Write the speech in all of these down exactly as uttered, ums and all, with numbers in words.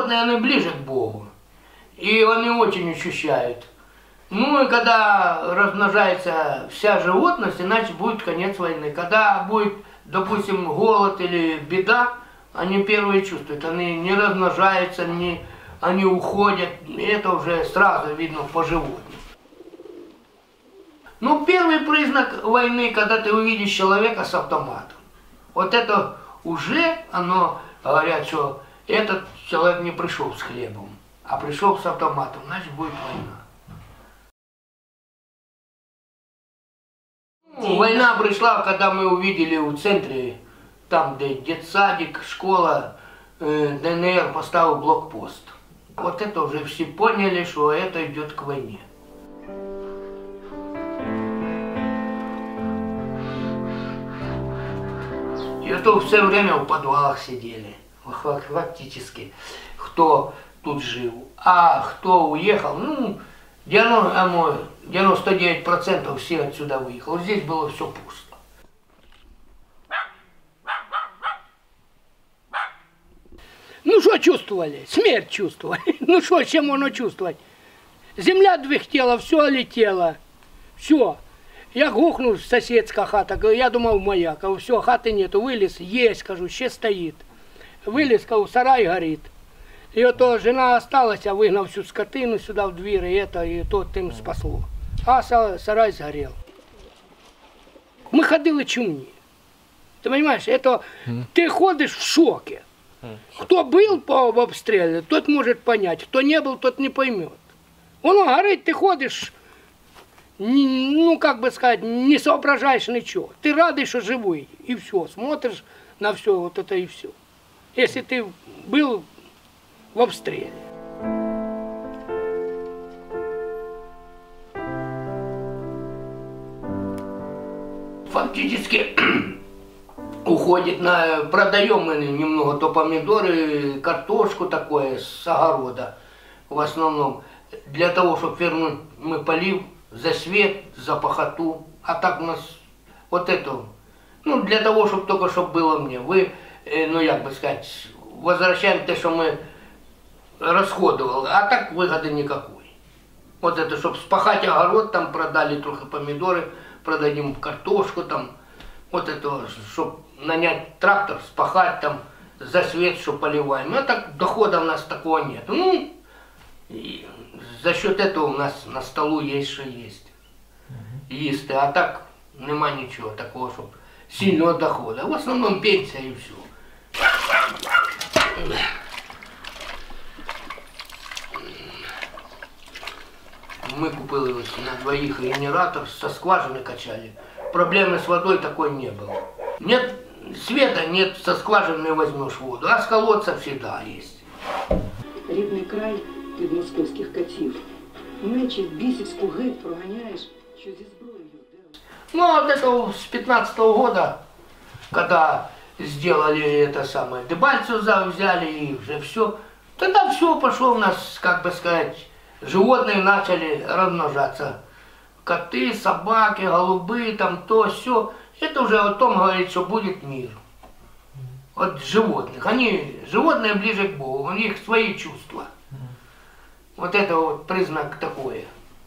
животные, они ближе к Богу. И они очень ощущают. Ну и когда размножается вся животность, иначе будет конец войны. Когда будет, допустим, голод или беда, они первые чувствуют. Они не размножаются, не, они уходят. И это уже сразу видно по животным. Ну, первый признак войны, когда ты увидишь человека с автоматом. Вот это уже, оно говорят, что этот человек не пришел с хлебом, а пришел с автоматом, значит будет война. Ну, война пришла, когда мы увидели в центре, там где детсадик, школа, э, ДНР поставил блокпост. Вот это уже все поняли, что это идет к войне. И это все время в подвалах сидели, фактически, кто тут жил. А кто уехал, ну, девяносто девять процентов все отсюда выехало. Здесь было все пусто. Ну, что чувствовали? Смерть чувствовали. Ну, что, чем можно чувствовать? Земля двихтела, все летело, все. Я гухнул, соседская хата, я думал, моя, кажу, все, хаты нету, вылез, есть, скажу, ще стоит. Вылез, кажу, сарай горит. И вот то жена осталась, а выгнал всю скотину сюда в дверь, и это, и то тем спасло. А сарай сгорел. Мы ходили чумні. Ты понимаешь, это ты ходишь в шоке. Кто был по обстрелу, тот может понять, кто не был, тот не поймет. Он горит, ты ходишь, ну, как бы сказать, не соображаешь ничего. Ты радый, что живой, и все, смотришь на все вот это и все. Если ты был в обстреле. Фактически уходит на, продаем мы немного то помидоры, картошку такое с огорода, в основном, для того, чтобы вернуть мы полив, за свет, за пахоту, а так у нас вот это, ну, для того, чтобы только, чтобы было мне. Вы, ну, як бы сказать, возвращаем то, что мы расходовали, а так выгоды никакой. Вот это, чтобы спахать огород, там продали трохи помидоры, продадим картошку, там, вот это, чтобы нанять трактор, спахать там, за свет, что поливаем. А так дохода у нас такого нет. Ну, и за счет этого у нас на столу есть, что есть. Есть, а так нема ничего такого, чтобы сильного дохода. В основном пенсия и все. Мы купили на двоих генератор, со скважины качали. Проблемы с водой такой не было. Нет света, нет, со скважины возьмешь воду, а с колодца всегда есть. Рідний край від московських катів. Нечі бісівську геть проганяєш, що зі зброєю. Ну, а вот это с пятнадцатого года, когда сделали это самое, Дебальцев взяли и уже все, тогда все пошло у нас, как бы сказать, животные начали размножаться. Коты, собаки, голубы, там то, все. Это уже о том говорит, что будет мир. Вот животных. Они, животные ближе к Богу, у них свои чувства. Вот это вот признак такой.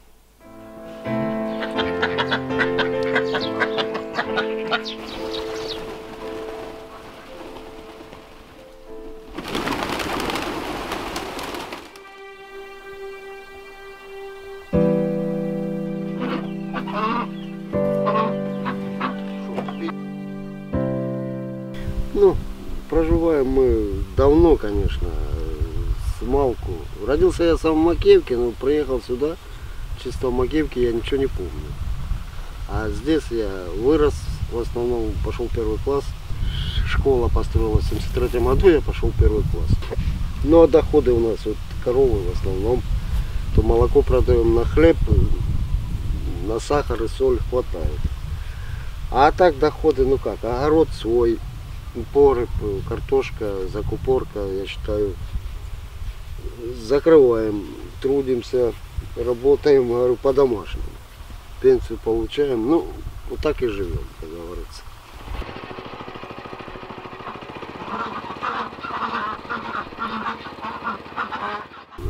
Ну, проживаем мы давно, конечно, с малку. Родился я сам в Макеевке, но приехал сюда, чисто в Макеевке я ничего не помню. А здесь я вырос, в основном пошел первый класс. Школа построилась в семьдесят третьем году, я пошел в первый класс. Ну а доходы у нас вот коровы в основном. То молоко продаем на хлеб, на сахар и соль хватает. А так доходы, ну как, огород свой, погреб, картошка, закупорка, я считаю, закрываем, трудимся, работаем, говорю, по-домашнему. Пенсию получаем, ну, вот так и живем, как говорится.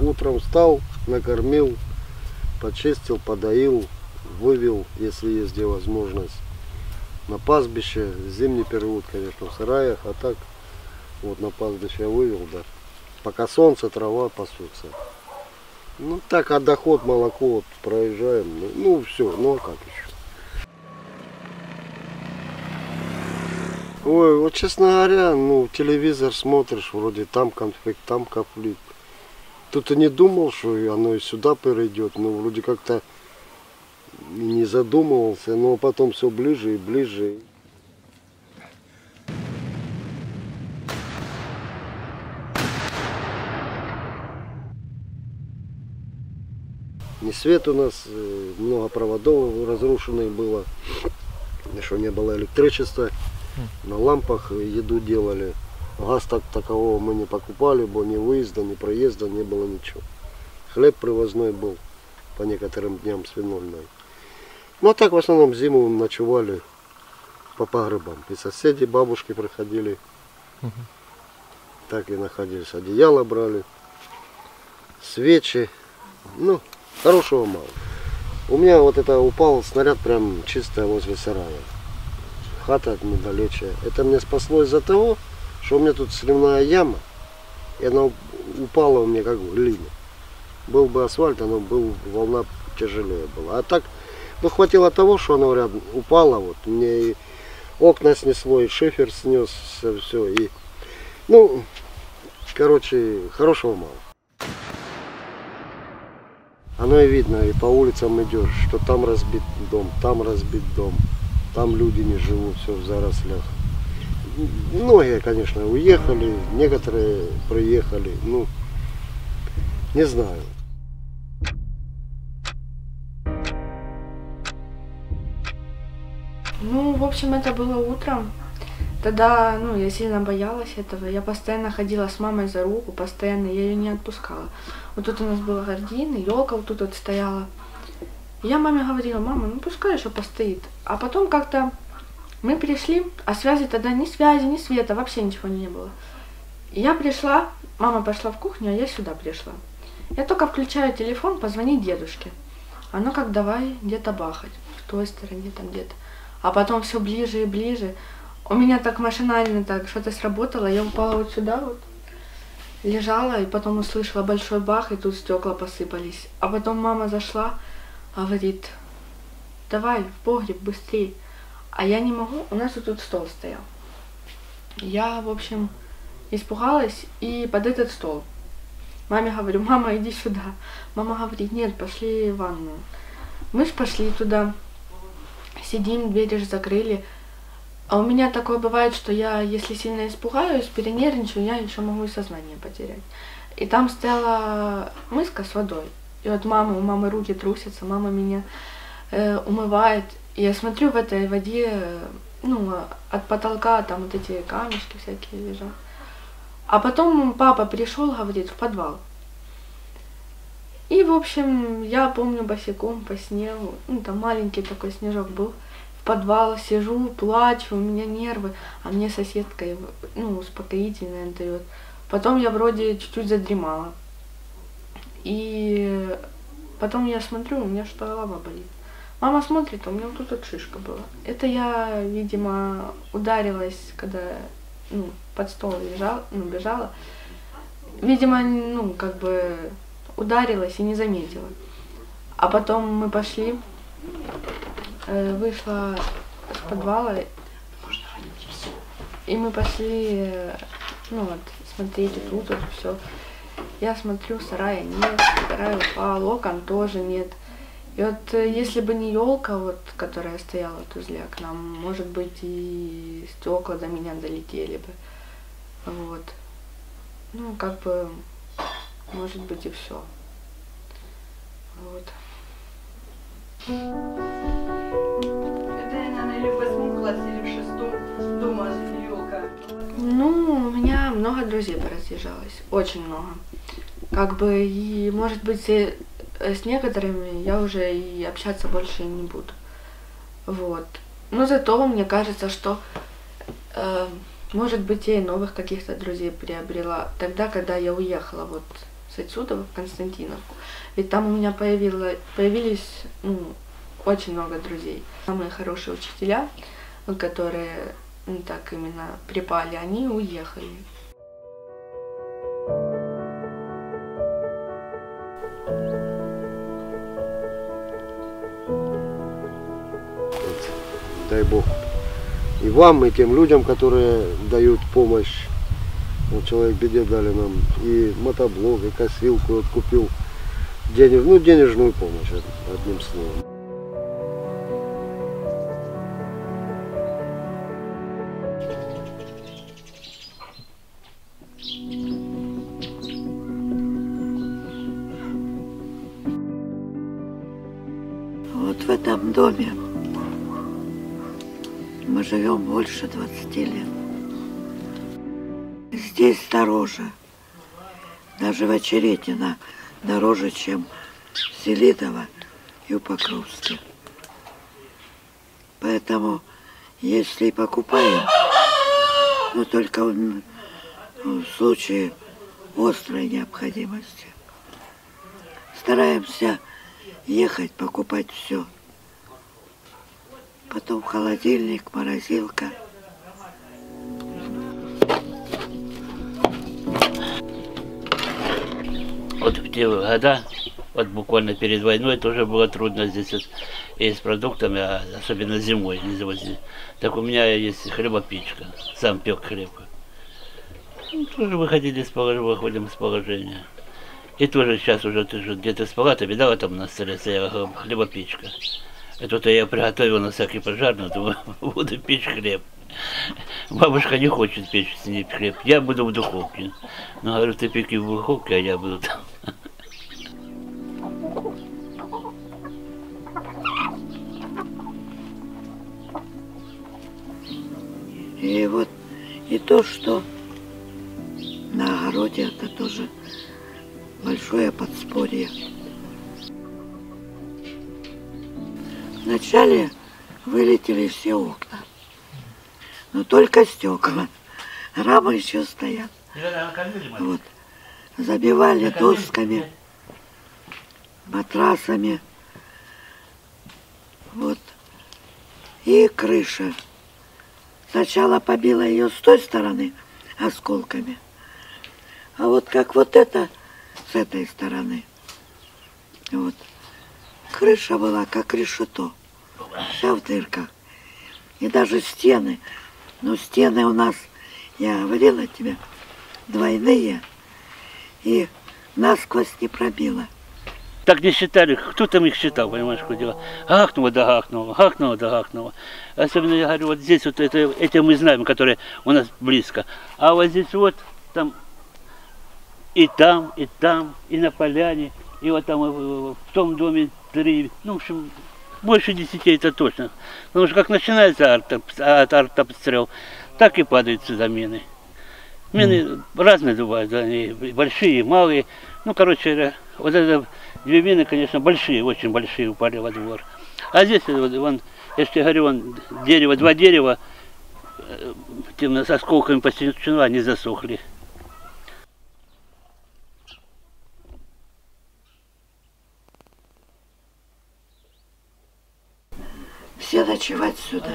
Утром встал, накормил, почистил, подоил, вывел, если есть где возможность. На пастбище, зимний период, конечно, в сараях, а так вот на пастбище я вывел, да. Пока солнце, трава пасутся. Ну так, а доход, молоко, вот проезжаем, ну, ну все, ну а как еще? Ой, вот честно говоря, ну телевизор смотришь, вроде там конфликт, там конфликт. Тут и не думал, что оно и сюда перейдет, но вроде как-то не задумывался, но потом все ближе и ближе. Не свет у нас, много проводов разрушенных было, еще не было электричества, на лампах еду делали. Газ так такового мы не покупали, бо ни выезда, ни проезда не было ничего. Хлеб привозной был по некоторым дням свинольный. Ну а так в основном зиму ночевали по погребам. И соседи, бабушки приходили, угу. Так и находились. Одеяло брали, свечи. Ну, хорошего мало. У меня вот это упал снаряд прям чисто возле сарая. Хата недалече. Это мне спасло из-за того, что у меня тут сливная яма, и она упала у меня как в глине. Был бы асфальт, оно был, волна тяжелее была. А так, ну хватило того, что оно рядом упало, вот, мне и окна снесло, и шифер снес, все, и, ну, короче, хорошего мало. Оно и видно, и по улицам идешь, что там разбит дом, там разбит дом, там люди не живут, все в зарослях. Многие, конечно, уехали, некоторые приехали, ну, не знаю. Ну, в общем, это было утром. Тогда, ну, я сильно боялась этого. Я постоянно ходила с мамой за руку, постоянно, я ее не отпускала. Вот тут у нас была гордина, елка вот тут вот стояла. Я маме говорила: мама, ну пускай еще постоит. А потом как-то мы пришли, а связи тогда ни связи, ни света, вообще ничего не было. Я пришла, мама пошла в кухню, а я сюда пришла. Я только включаю телефон, позвонить дедушке. Оно как давай где-то бахать, в той стороне там где-то. А потом все ближе и ближе. У меня так машинально так что-то сработало, я упала вот сюда вот, лежала, и потом услышала большой бах, и тут стекла посыпались. А потом мама зашла, говорит: давай в погреб быстрее. А я не могу, у нас вот тут стол стоял. Я, в общем, испугалась и под этот стол. Маме говорю: мама, иди сюда. Мама говорит: нет, пошли в ванную. Мы ж пошли туда, сидим, двери же закрыли. А у меня такое бывает, что я, если сильно испугаюсь, перенервничаю, я еще могу и сознание потерять. И там стояла мыска с водой. И вот мама, у мамы руки трусятся, мама меня э, умывает. И я смотрю, в этой воде, ну, от потолка там вот эти камешки всякие лежат. А потом папа пришел, говорит, в подвал. И, в общем, я помню босиком по снегу, ну, там маленький такой снежок был. В подвал сижу, плачу, у меня нервы, а мне соседка, ну, успокоительное дает. Потом я вроде чуть-чуть задремала. И потом я смотрю, у меня что голова болит. Мама смотрит, а у меня вот тут вот шишка была. Это я, видимо, ударилась, когда, ну, под стол лежала, ну, бежала. Видимо, ну, как бы ударилась и не заметила. А потом мы пошли, э, вышла с подвала, и мы пошли, ну, вот, смотреть и тут вот все. Я смотрю, сарая нет, сарай упал, окон тоже нет. И вот если бы не елка, вот, которая стояла вот возле окна, может быть, и стекла до меня долетели бы. Вот. Ну, как бы, может быть, и все. Вот. Это, наверное, или в восьмом классе, или в шестом дома елка. Ну, у меня много друзей поразъезжалось, очень много. Как бы, и, может быть, и с некоторыми я уже и общаться больше не буду. Вот. Но зато мне кажется, что, э, может быть, я и новых каких-то друзей приобрела тогда, когда я уехала вот отсюда в Константиновку. Ведь там у меня появилось, появились ну, очень много друзей. Самые хорошие учителя, которые ну, так именно припали, они уехали. Дай Бог и вам, и тем людям, которые дают помощь. Вот человек в беде дали нам и мотоблок, и косилку, вот купил денег, ну, денежную помощь, одним словом. Вот в этом доме мы живем больше двадцати лет. Здесь дороже, даже в Очеретино дороже, чем в Селидово и в Покровске. Поэтому, если покупаем, но только в, в случае острой необходимости, стараемся ехать, покупать все. Потом холодильник, морозилка. Вот в те года, вот буквально перед войной, тоже было трудно здесь вот, и с продуктами, а особенно зимой не завозили. Так у меня есть хлебопечка, сам пек хлеб. Ну, тоже выходили из положения, выходим из положения. И тоже сейчас уже ты же где-то с палатой, видала, там на столе стояла хлебопечка. Это-то я приготовил на всякий пожарный, думаю, буду печь хлеб. Бабушка не хочет печь с ней хлеб, я буду в духовке. Ну, говорю, ты пеки в духовке, а я буду там. И вот и то, что на огороде, это тоже большое подспорье. Вначале вылетели все окна, но только стекла, рамы еще стоят. Вот. Забивали досками, матрасами, вот, и крыша. Сначала побила ее с той стороны осколками, а вот как вот это с этой стороны, вот. Крыша была как решето, вся в дырках. И даже стены, ну стены у нас, я говорила тебе, двойные, и насквозь не пробило. Так не считали, кто там их считал, понимаешь, что дело. Гахнуло да гахнуло, гахнуло да гахнуло. Особенно, я говорю, вот здесь вот это, это мы знаем, которые у нас близко. А вот здесь вот, там, и там, и там, и на поляне, и вот там в том доме три, ну, в общем, больше десяти это точно. Потому что как начинается артобстрел, так и падают сюда мины. Мины разные бывают, да, и большие, и малые. Ну, короче, вот это две мины, конечно, большие, очень большие упали во двор. А здесь, вот, вон, я же тебе говорю, вон, дерево, два дерева, тем с осколками посечено, они засохли. Все ночевать сюда.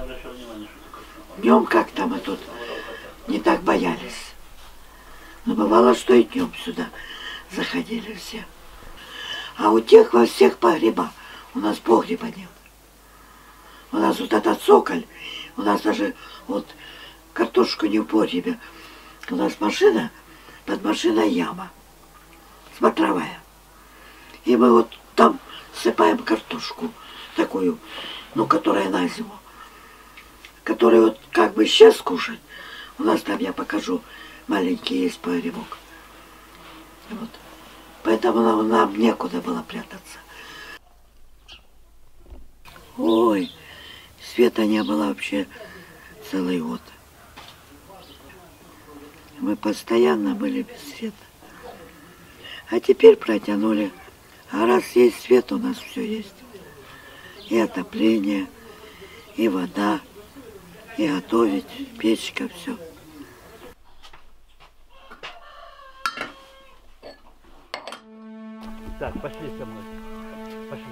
Днем как-то мы тут не так боялись. Но бывало, что и днем сюда заходили все. А у тех во всех погреба. У нас погреба нет. У нас вот этот цоколь, у нас даже вот картошку не в погребе. У нас машина, под машиной яма, смотровая. И мы вот там сыпаем картошку такую, ну, которая на зиму, которую вот как бы сейчас кушать. У нас там, я покажу, маленький есть погребок. Вот. Поэтому нам, нам некуда было прятаться. Ой, света не было вообще целый год. Мы постоянно были без света. А теперь протянули. А раз есть свет, у нас все есть. И отопление, и вода, и готовить, печка, все. Так, пошли со мной. Пошли.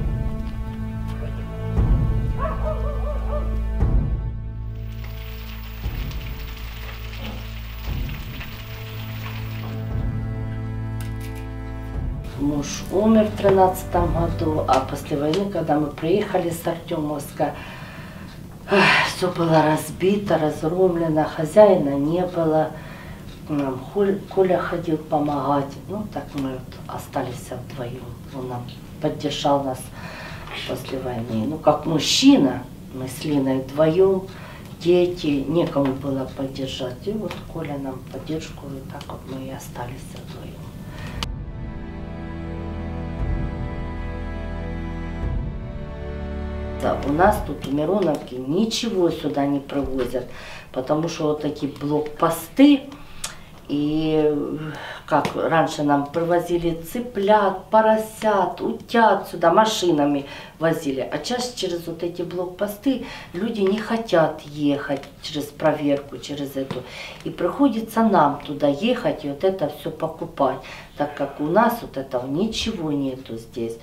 Муж умер в тринадцатом году, а после войны, когда мы приехали с Артемовска, все было разбито, разрумлено, хозяина не было. Нам Коля ходил помогать. Ну, так мы вот остались вдвоем. Он нам поддержал нас после войны. Ну, как мужчина, мы с Линой вдвоем, дети, некому было поддержать. И вот Коля нам поддержку, и так вот мы и остались вдвоем. У нас тут в Мироновке ничего сюда не привозят, потому что вот такие блокпосты, и как раньше нам привозили цыплят, поросят, утят сюда машинами возили, а сейчас через вот эти блокпосты люди не хотят ехать через проверку, через эту, и приходится нам туда ехать и вот это все покупать, так как у нас вот этого ничего нету здесь.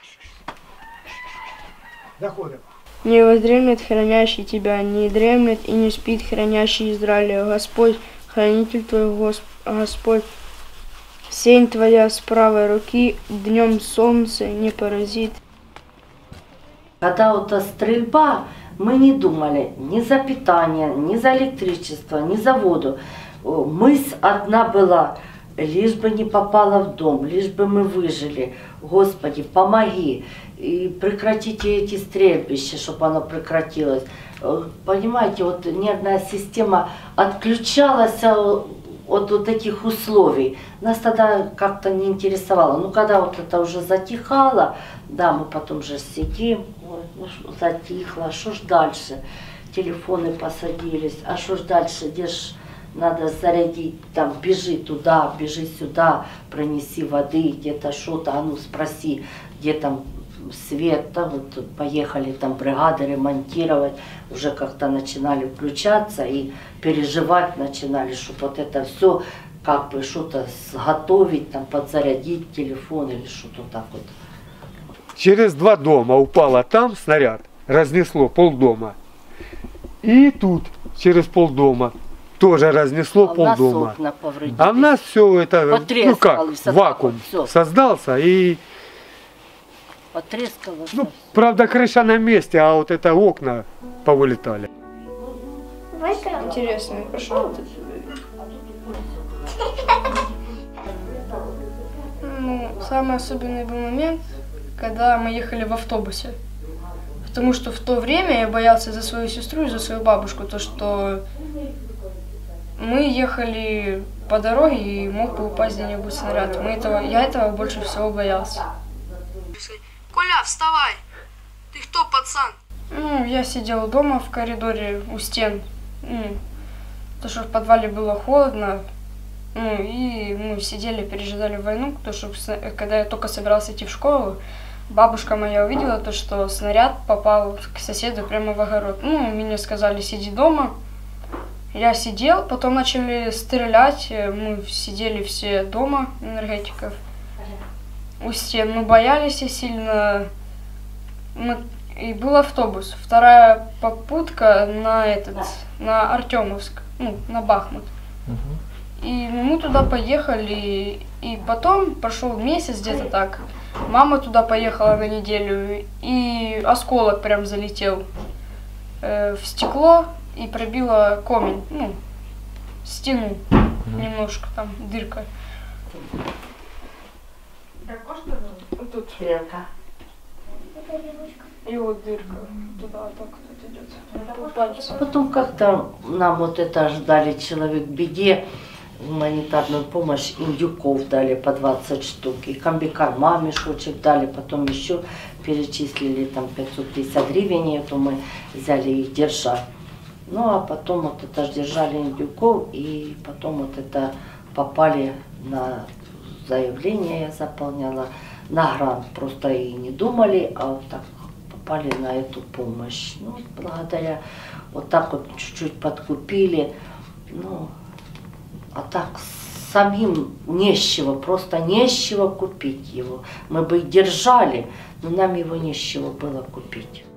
Заходим. Не воздремлет хранящий тебя, не дремлет и не спит хранящий Израиля. Господь, хранитель твой, Госп... Господь, сень твоя с правой руки, днем солнце не поразит. Когда вот стрельба, мы не думали ни за питание, ни за электричество, ни за воду. Мысль одна была, лишь бы не попала в дом, лишь бы мы выжили. Господи, помоги. И прекратите эти стрельбища, чтобы оно прекратилось. Понимаете, вот нервная система отключалась от вот таких условий. Нас тогда как-то не интересовало. Ну, когда вот это уже затихало, да, мы потом же сидим, ой, ну, затихло, что ж дальше? Телефоны посадились, а что ж дальше? Где ж надо зарядить, там, бежи туда, бежи сюда, принеси воды, где-то что-то, а ну спроси, где там свет, да, вот поехали там бригады ремонтировать, уже как-то начинали включаться и переживать начинали, чтобы вот это все как бы что-то сготовить, там подзарядить телефон или что-то так вот. Через два дома упало там снаряд, разнесло полдома. И тут через полдома тоже разнесло а полдома. А у нас все это, ну как, вакуум вот создался и потрескалось. Ну, правда, крыша на месте, а вот это окна повылетали. Интересно, пошел. Ну, самый особенный был момент, когда мы ехали в автобусе. Потому что в то время я боялся за свою сестру и за свою бабушку, то что мы ехали по дороге и мог бы упасть где-нибудь снаряд. Мы этого, я этого больше всего боялся. Коля, вставай! Ты кто, пацан? Ну, я сидел дома в коридоре у стен, ну, потому что в подвале было холодно, ну, и мы сидели, пережидали войну, потому что когда я только собирался идти в школу, бабушка моя увидела то, что снаряд попал к соседу прямо в огород. Ну, мне сказали, сиди дома. Я сидел, потом начали стрелять, мы сидели все дома, энергетиков. У стен, мы боялись и сильно, и был автобус, вторая попутка на этот, на Артемовск, ну, на Бахмут. Uh-huh. И мы туда поехали, и потом прошел месяц где-то так, мама туда поехала на неделю, и осколок прям залетел э, в стекло и пробило комень, ну, стену, uh-huh. немножко там, дырка. Тут стрелка. И вот дырка. Туда так вот идет. Потом как-то нам вот это ждали человек в беде, гуманитарную помощь, индюков дали по двадцать штук. И комбикорма мешочек дали, потом еще перечислили там пятьсот пятьдесят гривен, и это мы взяли их держать. Ну а потом вот это держали индюков, и потом вот это попали на заявление, я заполняла, на грант, просто и не думали, а вот так попали на эту помощь. Ну, благодаря, вот так вот чуть-чуть подкупили, ну, а так самим не с чего, просто не с чего купить его. Мы бы и держали, но нам его не с чего было купить.